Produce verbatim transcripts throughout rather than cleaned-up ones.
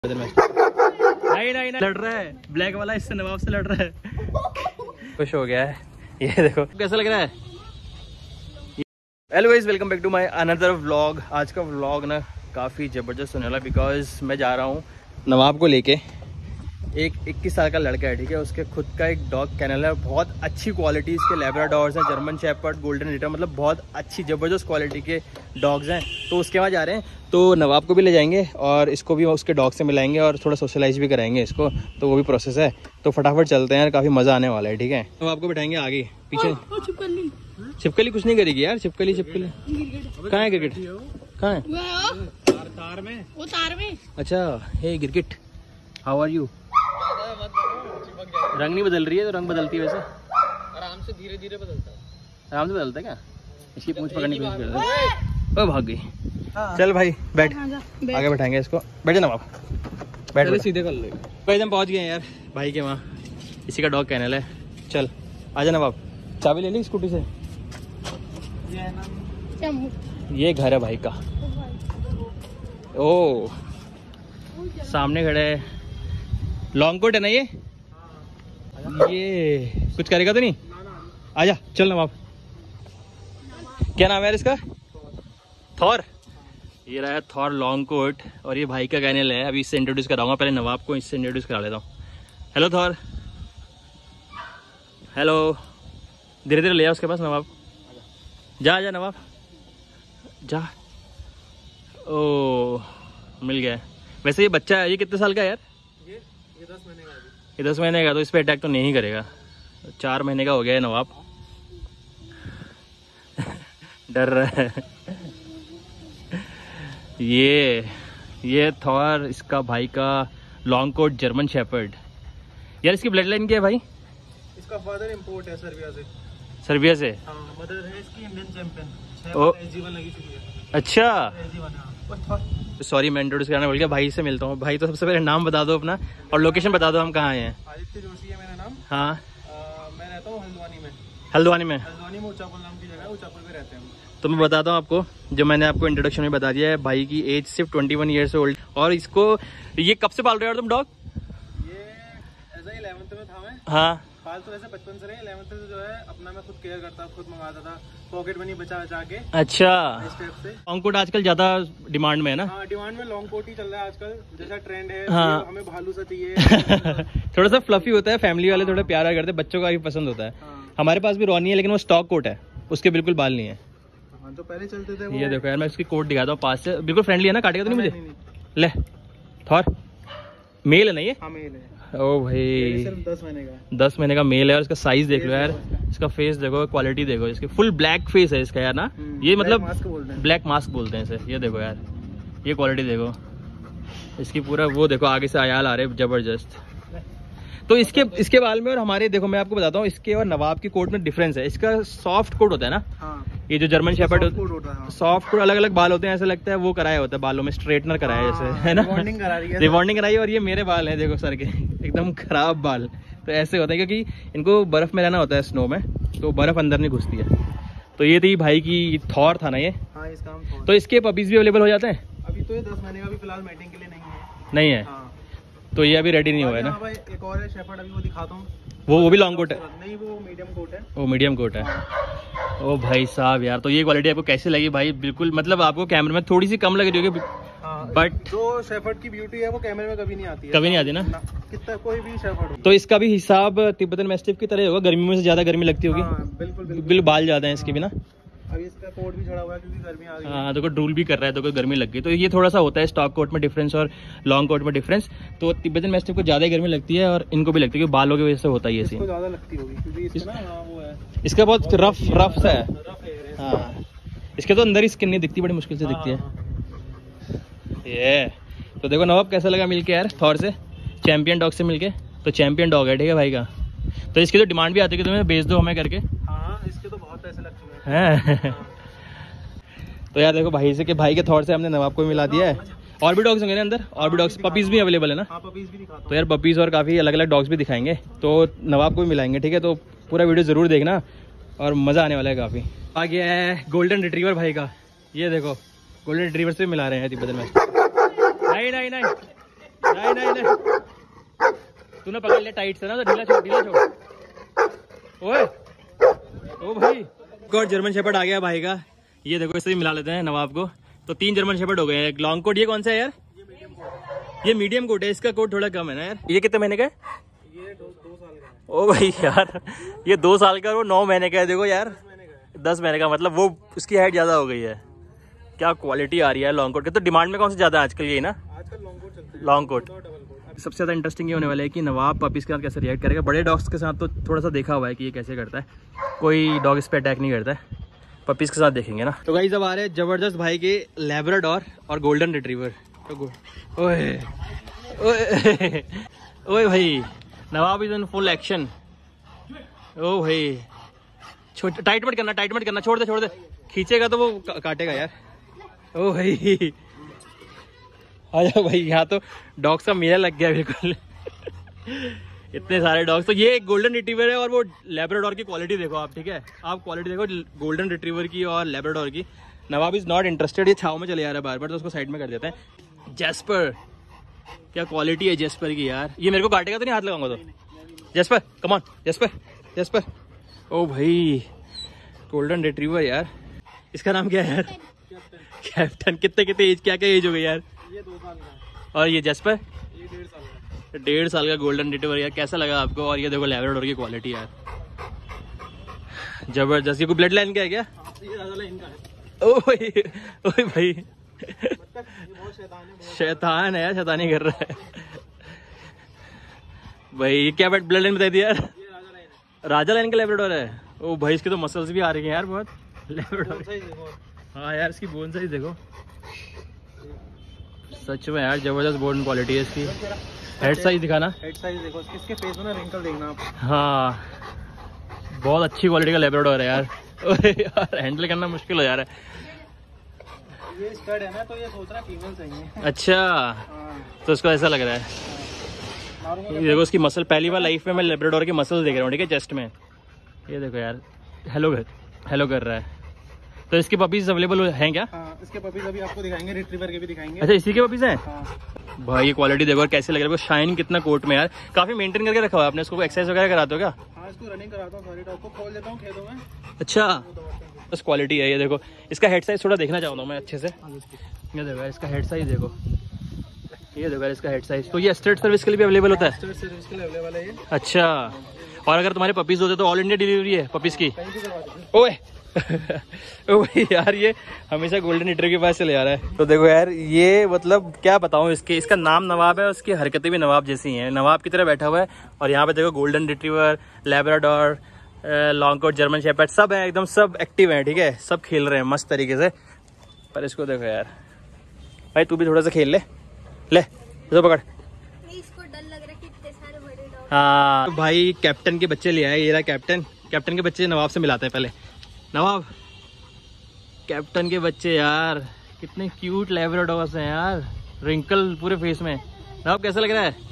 नहीं नहीं नहीं लड़ रहा है, ब्लैक वाला इससे नवाब से लड़ रहा है। खुश हो गया है, ये देखो कैसा लग रहा है। Hello guys, welcome back to my another vlog. आज का व्लॉग ना काफ़ी ज़बरदस्त होने वाला, बिकॉज मैं जा रहा हूँ नवाब को लेके। एक इक्कीस साल का लड़का है, ठीक है, उसके खुद का एक डॉग कैनल है, बहुत अच्छी क्वालिटी इसके लैब्राडोर्स हैं, जर्मन शेपर्ड, गोल्डन रिट्रीवर, मतलब बहुत अच्छी ज़बरदस्त क्वालिटी के डॉग्स हैं। तो उसके बाद जा रहे हैं, तो नवाब को भी ले जाएंगे और इसको भी उसके डॉग से मिलाएंगे और थोड़ा सोशलाइज भी कराएंगे इसको, तो वो भी प्रोसेस है। तो फटाफट चलते हैं यार, काफ़ी मज़ा आने वाला है। ठीक है, नवाब को बैठाएंगे आगे पीछे। छिपकली कुछ नहीं करेगी यार, छिपकली छिपकली कहाँ है? गिरगिट कहाँ है? तार में, वो तार में। अच्छा, हे गिरगिट, हाउ आर यू? रंग नहीं बदल रही है तो रंग बदलती है वैसे, आराम से धीरे धीरे बदलता है। आराम से बदलता है क्या? इसकी पूंछ पकड़ने की कोशिश कर रहा है। ओ भाग गई। चल भाई बैठ, आगे बैठाएंगे इसको। बैठे ना बाप, बैठ सीधे कर ले। भाई हम पहुंच गए हैं यार भाई के वहाँ, इसी का डॉग कैनल है। चल आजा ना बाप, चाबी ले ली स्कूटी से। ये घर है भाई का। ओ सामने खड़े है, लॉन्ग कोट है ना ये? ये कुछ करेगा तो नहीं? आजा चल नवाब। क्या नाम है यार इसका? थॉर। ये रहा है थॉर लॉन्ग कोट, और ये भाई का कैनल है। अभी इससे इंट्रोड्यूस कराऊंगा, पहले नवाब को इससे इंट्रोड्यूस करा लेता हूँ। Hello Thor. हेलो, धीरे धीरे ले आओ उसके पास नवाब। जा जा नवाब जा। ओ मिल गया। वैसे ये बच्चा है, ये कितने साल का है यार? ये ये दस महीने का है। ये दस महीने का, तो इस पर अटैक तो नहीं करेगा। चार महीने का हो गया है नवाब। डर रहा है। ये ये थॉर इसका भाई का लॉन्ग कोट जर्मन शेपर्ड। यार इसकी ब्लड लाइन क्या है भाई? इसका फादर इंपोर्ट है सर्बिया से। सर्बिया से? हाँ, मदर है इसकी इंडियन चैंपियन। ओ जीवन लगी चुकी है। अच्छा, सॉरी मैं इंट्रोड्यूस कराना भूल गया। भाई से मिलता हूँ। भाई तो सबसे पहले नाम बता दो अपना और लोकेशन बता दो, हम कहाँ हैं। आदित्य जोशी है मेरा नाम। हाँ, आ, मैं रहता हूँ हल्द्वानी में। हल्द्वानी में? हल्द्वानी में उचापुर नाम की जगह है, उचापुर में रहते हैं। तो मैं बताता हूँ आपको, जो मैंने आपको इंट्रोडक्शन में बता दिया है, भाई की एज सिर्फ ट्वेंटी वन ईयर्स ओल्ड। और इसको ये कब से पाल रहे हो तुम डॉग? ये ऐसा इलेवेंथ में था मैं। हाँ, पाल तो वैसे बचपन से रहे, इलेवेंथ से जो है अपना मैं खुद केयर करता, खुद मंगाता था, पॉकेट मनी बचा बचा के। अच्छा, लॉन्ग कोट आजकल ज्यादा डिमांड में है ना? हाँ, डिमांड में लॉन्ग कोट ही चल रहा है आजकल, जैसा ट्रेंड है। हाँ, हमें भालू सा चाहिए। थोड़ा सा फ्लफी होता है, फैमिली वाले थोड़ा प्यारा करते हैं, बच्चों का भी पसंद होता है। हाँ। हमारे पास भी रॉनी है, लेकिन वो स्टॉक कोट है, उसके बिल्कुल बाल नहीं है। हाँ, तो पहले चलते थे वो। ये देखो यार, मैं इसकी कोट दिखाता हूँ पास से, बिल्कुल फ्रेंडली है ना, काटेगा तो नहीं मुझे? ले थॉर, मेल है ना ये? हाँ मेल है। ओ भाई, सिर्फ दस महीने का दस महीने का मेल है। और इसका साइज देख लो यार, इसका फेस देखो, क्वालिटी देखो इसकी, फुल ब्लैक फेस है इसका यार ना। ये मतलब ब्लैक मास्क बोलते हैं इसे। ये देखो यार, ये क्वालिटी देखो इसकी, पूरा वो देखो आगे से आयाल आ रहे हैं जबरदस्त। तो इसके इसके बाल में और हमारे, देखो मैं आपको बताता हूँ, इसके और नवाब की कोट में डिफरेंस है। इसका सॉफ्ट कोट होता है ना। हाँ। ये जो जर्मन शेपर्ड होता है, सॉफ्ट कोट, अलग अलग बाल होते हैं, ऐसा लगता है वो कराया होता है बालों में, स्ट्रेटनर कराया जैसे, है ना? रिबॉन्डिंग करा रही है, रिबॉन्डिंग कराई है। और ये मेरे बाल हैं देखो सर के, एकदम खराब बाल। तो ऐसे होता है क्योंकि इनको बर्फ में रहना होता है, स्नो में, तो बर्फ अंदर नहीं घुसती है। तो ये थी भाई की थॉर था ना ये। हाँ, इसका हम। तो इसके पपीज भी अवेलेबल हो जाते हैं? अभी तो ये दस महीने का भी फिलहाल मैटिंग के लिए नहीं है। नहीं है? हाँ। तो ये अभी रेडी नहीं हुआ है ना? एक और है शेपर्ड, अभी वो दिखाता हूँ। वो वो भी लॉन्ग कोट है? नहीं, वो मीडियम कोट है। वो मीडियम कोट है। ओ भाई साहब यार, तो ये क्वालिटी आपको कैसे लगी भाई? बिल्कुल मतलब आपको कैमरे में थोड़ी सी कम लग रही होगी, बट जो शेपर्ड की ब्यूटी है वो कैमरे में कभी नहीं आती है। कभी नहीं आती ना, कितना कोई भी शेपर्ड हो। तो इसका भी हिसाब तिब्बतन मैस्टिफ की तरह होगा, गर्मी में से ज्यादा गर्मी लगती होगी। बिल्कुल बिल्कुल, बाल ज्यादा है इसके भी ना। अभी इसका कोट भी चढ़ा हुआ है क्योंकि गर्मी आ गई है। हाँ, देखो ड्रूल भी कर रहा है, तो गर्मी लग गई। तो ये थोड़ा सा होता है स्टॉक कोट में डिफरेंस और लॉन्ग कोट में डिफरेंस। तो तिब्बतन मैस्टिफ को ज्यादा गर्मी लगती है और इनको भी लगती है, बालों की वजह से होता ही है। इसको ज्यादा लगती होगी क्योंकि इसका ना वो है, इसका बहुत रफ रफ सा है। हाँ, इसके तो अंदर ही स्किन नहीं दिखती, बड़ी मुश्किल से दिखती है ये। तो देखो नवाब कैसा लगा मिलके यार थॉर से, चैंपियन डॉग से मिलके। तो चैंपियन डॉग है, ठीक है भाई का। तो इसकी तो डिमांड भी आती है कि तुम्हें बेच दो हमें करके। हाँ, इसके तो बहुत पैसे लग चुके हैं। तो यार देखो भाई से, कि भाई के थॉर से हमने नवाब को मिला दिया है। और भी डॉग्स होंगे ना अंदर? और भी डॉग्स, पपीज भी अवेलेबल है ना? हाँ, पपीज भी दिखाता हूं। तो यार पपीज और काफ़ी अलग अलग डॉग्स भी दिखाएंगे, तो नवाब को भी मिलाएंगे, ठीक है? तो पूरा वीडियो ज़रूर देखना और मज़ा आने वाला है काफ़ी। आ गया है गोल्डन रिट्रीवर भाई का, ये देखो गोल्डन रिट्रीवर से मिला रहे हैं तिब्बतन में। नहीं नहीं नहीं नहीं नहीं नहीं, तूने पकड़ लिया टाइट से ना, तो ढीला छोड़, ढीला छोड़। ओए ओ भाई, और जर्मन शेपर्ड आ गया भाई का। ये देखो, इससे भी मिला लेते हैं नवाब को। तो तीन जर्मन शेपर्ड हो गए हैं। एक लॉन्ग कोट, ये कौन सा है यार? ये मीडियम कोट है, इसका कोट थोड़ा कम है ना यार। ये कितने महीने का है? ये दो, दो साल का है। ओ भाई यार, ये दो साल का और वो नौ महीने का है। देखो यार, दस महीने का, मतलब वो उसकी हाइट ज्यादा हो गई है। क्या क्वालिटी आ रही है लॉन्ग कोट की। तो डिमांड में कौन सा ज्यादा है आजकल? यही ना, आजकल लॉन्ग कोट चलता है। Long coat. सबसे ज्यादा इंटरेस्टिंग ये होने वाला है कि नवाब पपीज के साथ कैसे रिएक्ट करेगा। बड़े डॉग्स के साथ तो थोड़ा सा देखा हुआ है कि ये कैसे करता है, कोई डॉग इस पे अटैक नहीं करता है। पपीज के साथ देखेंगे ना। तो गाइस अब आ रहे हैं जबरदस्त भाई के लैब्राडोर और गोल्डन रिट्रीवर। ओए ओए ओए भाई, Nawab is in full action. ओ भाई, छोड़, टाइट मत करना, टाइट मत करना, छोड़ दे छोड़ दे, खींचेगा तो वो का, काटेगा यार। ओ भाई आ जाओ भाई, यहाँ तो डॉग्स का मेला लग गया बिल्कुल। इतने सारे डॉग्स। तो ये एक गोल्डन रिट्रीवर है और वो लैब्राडोर की क्वालिटी देखो आप, ठीक है। आप क्वालिटी देखो गोल्डन रिट्रीवर की और लैब्राडोर की। नवाब इज नॉट इंटरेस्टेड, ये छाव में चले जा रहा है बार बार, तो उसको साइड में कर देते हैं। जैस्पर, क्या क्वालिटी है जैस्पर की यार। ये मेरे को काटेगा तो नहीं, हाथ लगाऊंगा तो। Jasper come on, Jasper Jasper. ओ भाई, गोल्डन रिट्रीवर यार। इसका नाम क्या है यार? कैप्टन। कितने कितने एज, क्या क्या एज हो गई यार? ये दो साल का है। और ये जैस्पर? ये डेढ़ साल का है। डेढ़ साल का गोल्डन रिट्रीवर यार। कैसा लगा आपको? और ये देखो लैब्राडोर की क्वालिटी यार, जबरदस्त। ये कोई ब्लड लाइन का है क्या? ये राजा लाइन का है। ओ भाई, ओ भाई, बहुत शैतान है, शैतान है यार, शैतानी कर रहा है भाई। ये क्या ब्लड लाइन बताई थी यार? ये राजा लाइन है। राजा लाइन का लैब्राडोर है। ओ भाई, इसके तो मसल्स भी आ रही हैं यार बहुत। लैब्राडोर, हाँ यार, इसकी बोन साइज देखो, सच में यार जबरदस्त बोन क्वालिटी है इसकी। हेड साइज दिखाना, हेड साइज देखो इसके फेस में ना, रिंकल देखना आप। हाँ, बहुत अच्छी क्वालिटी का लैब्राडोर है यार। यार हैंडल करना मुश्किल हो जा रहा है। ये स्टड है ना, तो ये सोच रहा है फीमेल चाहिए। अच्छा, हाँ। तो उसको ऐसा लग रहा है। ये देखो उसकी मसल, पहली बार लाइफ में मैं लैब्राडोर की मसल देख रहा हूँ, ठीक है, चेस्ट में। ये देखो यार, हेलो हेलो कर रहा है। तो इसके पपीज अवेलेबल हैं क्या? हाँ, इसके पपीज अभी आपको दिखाएंगे, रिट्रीवर के भी दिखाएंगे। अच्छा, इसी के पपीज हैं? हाँ। भाई ये क्वालिटी देखो कैसे लग रहा है, शाइन कितना कोट में यार। काफी मेंटेन करके रखा हुआ है आपने इसको। एक्सरसाइज वगैरह कराते हो क्या? हाँ, इसको रनिंग कराता हूँ, सारी डॉग को खोल देता हूँ खेतों में। अच्छा, बस क्वालिटी है ये देखो। इसका हेड साइज थोड़ा देखना चाहता हूँ मैं अच्छे से। ये देखो इसका हेड साइज देखो, ये देखो इसका हेड साइज। तो ये स्टेट सर्विस के लिए भी अवेलेबल होता है? स्टेट सर्विस के लिए अवेलेबल है ये। अच्छा, और अगर तुम्हारे पपीज होते तो ऑल इंडिया डिलीवरी है पपीज की? कहीं भी करवा दीजिए। ओए ओ भाई यार, ये हमेशा गोल्डन रिट्रीवर के पास चले जा रहा है। तो देखो यार, ये मतलब क्या बताऊं, इसके इसका नाम नवाब है, उसकी हरकतें भी नवाब जैसी हैं। नवाब की तरह बैठा हुआ है। और यहाँ पे देखो golden retriever, Labrador, long coat, German shepherd, सब है एकदम, सब एक्टिव है, ठीक है, सब खेल रहे हैं मस्त तरीके से। पर इसको देखो यार, भाई तू भी थोड़ा सा खेल ले, ले इसको पकड़। इसको डर लग रहा है कि इतने सारे बड़े डॉग। हाँ तो भाई, कैप्टन के बच्चे ले आए। ये रहा कैप्टन। कैप्टन के बच्चे नवाब से मिलाते हैं पहले। नवाब, कैप्टन के बच्चे यार, कितने क्यूट लैब्राडोर्स हैं यार, रिंकल पूरे फेस में। नवाब कैसा लग रहा है?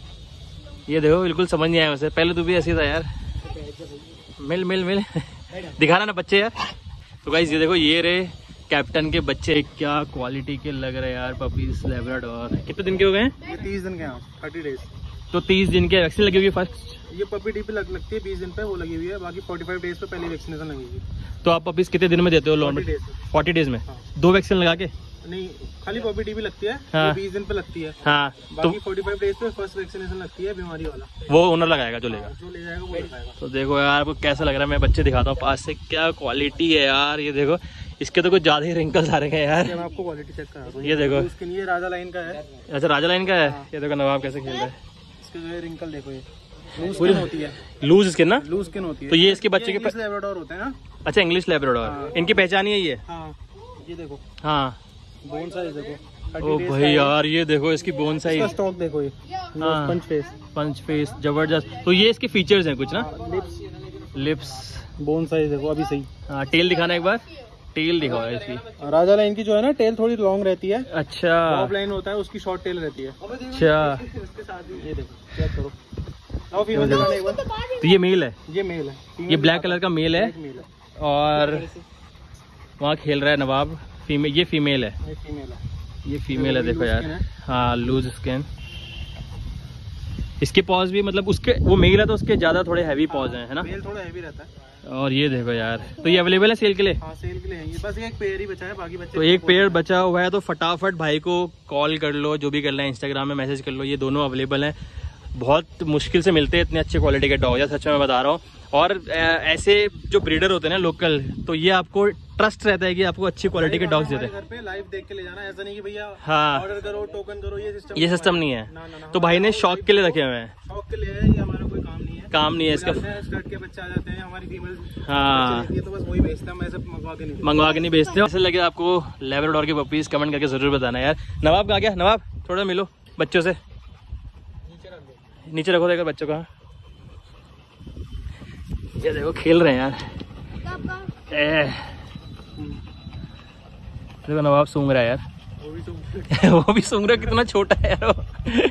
ये देखो, बिल्कुल समझ नहीं आया वैसे, पहले तू भी ऐसे था यार। मिल मिल मिल दिखाना ना बच्चे यार। तो गाइस ये देखो, ये रहे कैप्टन के बच्चे। क्या क्वालिटी के लग रहे हैं यार पपीज लैब्राडोर। कितने दिन के हो गए हैं? ये तीस दिन के हैं, थर्टी डेज। तो तीस दिन के वैक्सीन लगी हुई है फर्स्ट? ये पपी डी पे लग, लगती है बीस दिन पे, वो लगी हुई है। बाकी पैंतालीस डेज पे पहली वैक्सीनेशन लगेगी। तो आप पपीज कितने दिन में देते हो? लॉन्ग डेज फोर्टी डेज में? हाँ। दो वैक्सीन लगा के? नहीं, खाली पपी डी भी लगती है। हाँ। बीस दिन पे लगती है। हाँ, तो बाकी पैंतालीस डेज पे फर्स्ट वैक्सीनेशन लगती है, बीमारी वाला। वो ओनर लगाएगा जो लेगा? जो ले जाएगा वो लगाएगा। तो देखो यार, आपको कैसा लग रहा है, मैं बच्चे दिखाता हूँ पास से। क्या क्वालिटी है यार, ये देखो, इसके तो कुछ ज्यादा ही रिंकल्स आ रहे हैं यार। मैं आपको क्वालिटी चेक करा दूं। ये देखो, इसके लिए राजा लाइन का है। अच्छा राजा लाइन का है। ये देखो नवाब कैसे खेल रहा है। इसके जो है रिंकल देखो, ये लूज स्किन होती है। लूज स्किन ना? लूज स्किन होती है। तो ये इसके बच्चे के इंग्लिश लैब्राडोर होते हैं ना? अच्छा, इंग्लिश लैब्राडोर। इनकी पहचान ही है ये? हाँ, ये देखो हाँ। बोन साइज देखो। ओ भाई यार, ये देखो इसकी बोन साइज, स्टॉक देखो, ये हाँ, पंच फेस। पंच फेस जबरदस्त। तो ये इसके फीचर्स हैं कुछ ना? लिप्स, लिप्स, बोन साइज देखो अभी सही। हाँ, टेल दिखाना एक बार, टेल दिखाओ इसकी। राजा लाइन की जो है ना, टेल थोड़ी लॉन्ग रहती है। अच्छा, बॉब लाइन होता है, उसकी शॉर्ट टेल रहती है। अच्छा, ये देखो, चेक करो। आओ फीमेल दिखाने एक बार। तो ये मेल है? ये मेल है। ये ब्लैक कलर का मेल है। मेल है। और वहाँ खेल रहा है नवाब। फीमेल, ये फीमेल है। ये फीमेल है। ये फीमेल है, देखो यार। हाँ, लूज स्किन। इसके पॉज भी मतलब उसके वो मेल है तो उसके ज्यादा थोड़े हैवी पॉज हैं, है ना? मेल थोड़ा हैवी रहता है। और ये देखो यार, तो ये अवेलेबल है सेल के लिए? हाँ सेल के लिए है ये, बस एक पेयर ही बचा है, बाकी बच्चे तो एक पेयर बचा हुआ है, तो फटाफट भाई को कॉल कर लो, जो भी करना है इंस्टाग्राम में मैसेज कर लो, ये दोनों अवेलेबल हैं। बहुत मुश्किल से मिलते हैं इतने अच्छे क्वालिटी के डॉग, सच में मैं बता रहा हूँ। और ऐसे जो ब्रीडर होते हैं ना लोकल, तो ये आपको ट्रस्ट रहता है कि आपको अच्छी क्वालिटी के डॉग्स देते हैं। घर पे लाइव देख के ले जाना, ऐसा नहीं कि भैया हाँ ऑर्डर करो टोकन करो, ये सिस्टम ये सिस्टम नहीं है। ना, ना, ना, तो भाई ने शौक के लिए रखे हुए हैं। शौक के लिए है, ये हमारा कोई काम नहीं है। काम नहीं है इसका। स्कर्ट के बच्चे आ जाते हैं, हमारी फीमेल हाँ तो बस वही बेचते हैं, हम ऐसे मंगवा के नहीं मंगवा के नहीं बेचते। ऐसे लगे आपको लैब्राडोर के पपीज, कमेंट करके जरूर बताना यार। नवाब कहाँ गया? नवाब थोड़ा मिलो बच्चों से, नीचे रखो देखो बच्चों का। ये देखो खेल रहे हैं यार। ए देखो नवाब सूंघ रहा है यार। वो भी तो वो भी सूंघ रहा है, कितना छोटा है यार वो।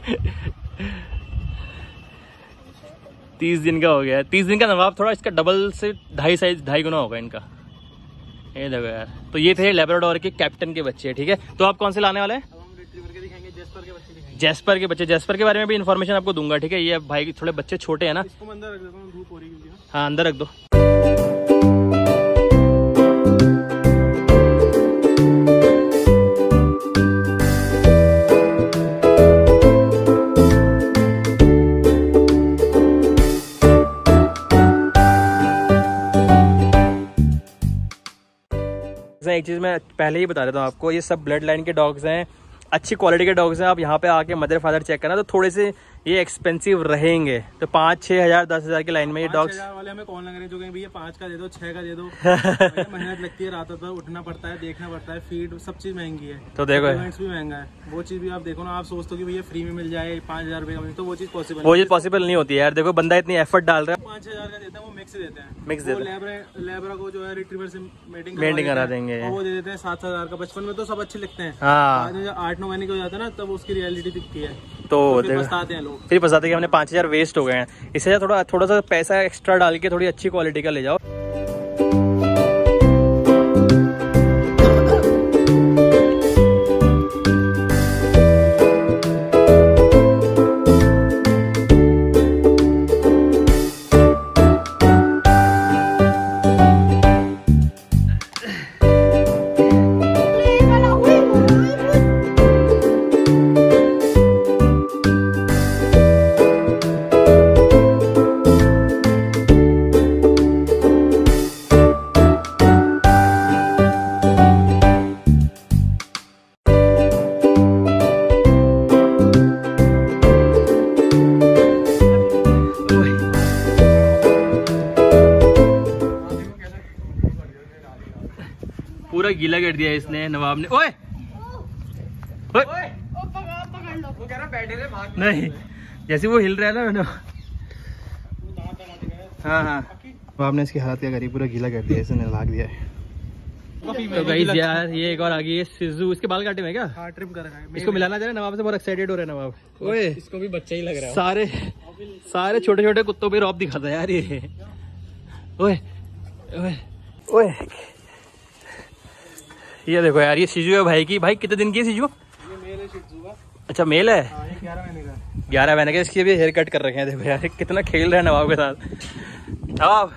तीस दिन का हो गया है। तीस दिन का नवाब थोड़ा इसका डबल से ढाई साइज ढाई गुना होगा इनका। ये देखो यार, तो ये थे लैब्राडोर के कैप्टन के बच्चे, ठीक है। तो आप कौन से लाने वाले हैं? जेस्पर के बच्चे दिखाएंगे। जेस्पर के बच्चे, जेस्पर के बारे में भी इन्फॉर्मेशन आपको दूंगा, ठीक है। ये भाई थोड़े बच्चे छोटे हैं ना। इसको अंदर रख देता हूं, धूप हो रही है। हाँ अंदर रख दो। एक चीज़ मैं पहले ही बता देता हूँ आपको, ये सब ब्लड लाइन के डॉग्स हैं, अच्छी क्वालिटी के डॉग्स हैं। आप यहाँ पे आके मदर फादर चेक करना, तो थोड़े से ये एक्सपेंसिव रहेंगे। तो पाँच छः हज़ार दस हज़ार की लाइन में ये डॉग्स वाले हमें कौन लग रहे हैं जो कहें भैया पाँच का दे दो, छः का दे दो। मेहनत लगती है, रात भर उठना पड़ता है, देखना पड़ता है, फीड सब चीज़ महंगी है। तो देखो भी महंगा है, वो चीज़ भी आप देखो ना, आप सोचते हो कि भैया फ्री में मिल जाए पाँच हज़ार रुपये का, तो वो चीज़ पॉसिबल वो चीज़ पॉसिबल नहीं होती है यार। देखो बंदा इतनी एफर्ट डाल रहा है, पाँच हज़ार का देता है वो मिक्स देते हैं, मिक्स देते हैं, लेबरा को जो है रिट्रीवर से मेटिंग मेंटेन करा देंगे, वो दे देते हैं सात हज़ार का। बचपन में तो सब अच्छे लिखते हैं, हाँ आठ नौ महीने का हो जाता है ना, तब उसकी रियलिटी दिखती है, तो पछताते हैं लोग। फिर पछताते हैं कि हमने पाँच हज़ार वेस्ट हो गए हैं। इससे थोड़ा थोड़ा सा पैसा एक्स्ट्रा डाल के थोड़ी अच्छी क्वालिटी का ले जाओ। पूरा गीला कर दिया इसने नवाब ने। ओए ओए नहीं, जैसे वो हिल रहा है ना, हाँ हाँ नवाब ने इसकी हालत क्या करी, पूरा गीला कर दिया इसने, लाग दिया है। तो गाइस यार ये एक और आ गई है सिजू, इसके बाल काटे में क्या? हाँ ट्रिम कर रखा है। इसको मिलाना चाह रहे नवाब से, बहुत एक्साइटेड हो रहे हैं नवाब। ओए इसको भी बच्चा ही लग रहा है। सारे सारे छोटे छोटे कुत्तों पे रौब दिखाता है यार ये। ओए ओए ओए ये देखो यार, ये शिजू है भाई की। भाई कितने दिन की है शिजू? ये मेल है शिजू का। अच्छा मेल है, ग्यारह महीने का। ग्यारह महीने का। इसकी भी हेयर कट कर रखे हैं, देखो यार कितना खेल रहा है नवाब के साथ। नवाब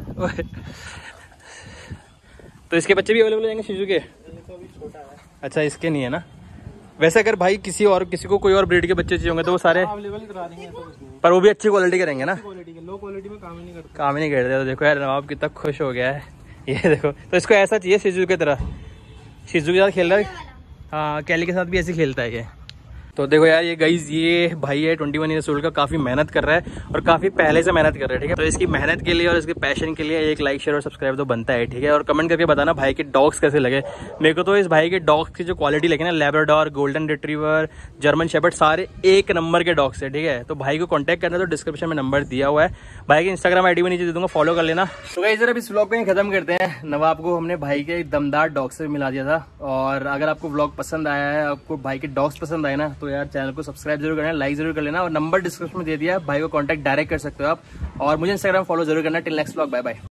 तो इसके बच्चे भी अवेलेबल रहेंगे शिजू के? तो अभी छोटा है। अच्छा इसके नहीं है ना। वैसे अगर भाई किसी और किसी को कोई और ब्रीड के बच्चे चाहिए होंगे तो वो सारे अवेलेबल करा देंगे, तो कुछ नहीं। पर वो भी अच्छी क्वालिटी के रहेंगे ना? क्वालिटी के, लो क्वालिटी में काम ही नहीं करते। काम ही नहीं करते। तो देखो यार नवाब कितना खुश हो गया है, ये देखो। तो इसको ऐसा चाहिए शिजू की तरह, शिजू के साथ खेल रहा है। हाँ कैली के साथ भी ऐसे खेलता है ये। तो देखो यार ये गाइस, ये भाई है ट्वेंटी वन ईयर्स ओल्ड का, काफ़ी मेहनत कर रहा है और काफ़ी पहले से मेहनत कर रहा है, ठीक है। तो इसकी मेहनत के लिए और इसके पैशन के लिए एक लाइक शेयर और सब्सक्राइब तो बनता है, ठीक है। और कमेंट करके बताना भाई के डॉग्स कैसे लगे। मेरे को तो इस भाई के डॉग्स की जो क्वालिटी लगी ना, Labrador, golden retriever, German shepherd, सारे एक नंबर के डॉग्स है, ठीक है। तो भाई को कॉन्टैक्ट करना तो डिस्क्रिप्शन में नंबर दिया हुआ है, भाई की इंस्टाग्राम आई डी में नीचे दे दूंगा, फॉलो कर लेना। तो गाइस जरा इस व्लॉग को ही खत्म करते हैं। नवाब को हमने भाई के दमदार डॉग से मिला दिया था। और अगर आपको व्लॉग पसंद आया है, आपको भाई के डॉग्स पसंद आए ना, तो यार चैनल को सब्सक्राइब जरूर करना, लाइक जरूर कर लेना। और नंबर डिस्क्रिप्शन में दे दिया, भाई को कांटेक्ट डायरेक्ट कर सकते हो आप। और मुझे इंस्टाग्राम फॉलो जरूर करना। Till next vlog, bye bye.